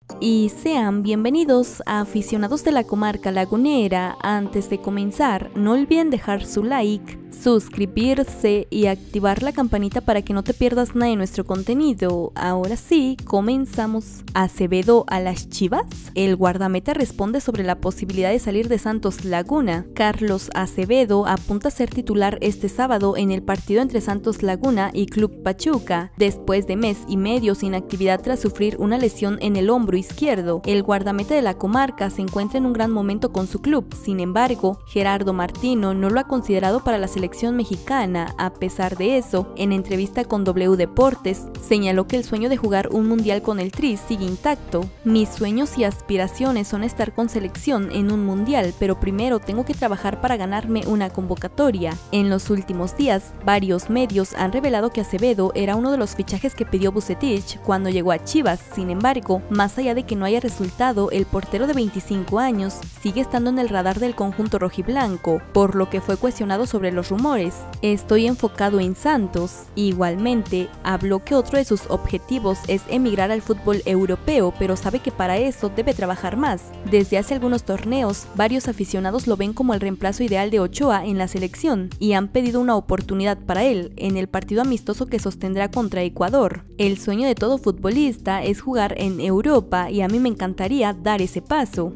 Y sean bienvenidos a aficionados de la comarca lagunera. Antes de comenzar, no olviden dejar su like, suscribirse y activar la campanita para que no te pierdas nada de nuestro contenido. Ahora sí, comenzamos. Acevedo a las Chivas. El guardameta responde sobre la posibilidad de salir de Santos Laguna. Carlos Acevedo apunta a ser titular este sábado en el partido entre Santos Laguna y Club Pachuca, después de mes y medio sin actividad tras sufrir una lesión en el hombro izquierdo. El guardameta de la comarca se encuentra en un gran momento con su club. Sin embargo, Gerardo Martino no lo ha considerado para la selección mexicana. A pesar de eso, en entrevista con W Deportes, señaló que el sueño de jugar un mundial con el Tri sigue intacto. Mis sueños y aspiraciones son estar con selección en un mundial, pero primero tengo que trabajar para ganarme una convocatoria. En los últimos días, varios medios han revelado que Acevedo era uno de los fichajes que pidió Vucetich cuando llegó a Chivas. Sin embargo, más allá de que no haya resultado, el portero de 25 años sigue estando en el radar del conjunto rojiblanco, por lo que fue cuestionado sobre los rumores. Estoy enfocado en Santos. Igualmente, habló que otro de sus objetivos es emigrar al fútbol europeo, pero sabe que para eso debe trabajar más. Desde hace algunos torneos, varios aficionados lo ven como el reemplazo ideal de Ochoa en la selección y han pedido una oportunidad para él en el partido amistoso que sostendrá contra Ecuador. El sueño de todo futbolista es jugar en Europa y a mí me encantaría dar ese paso.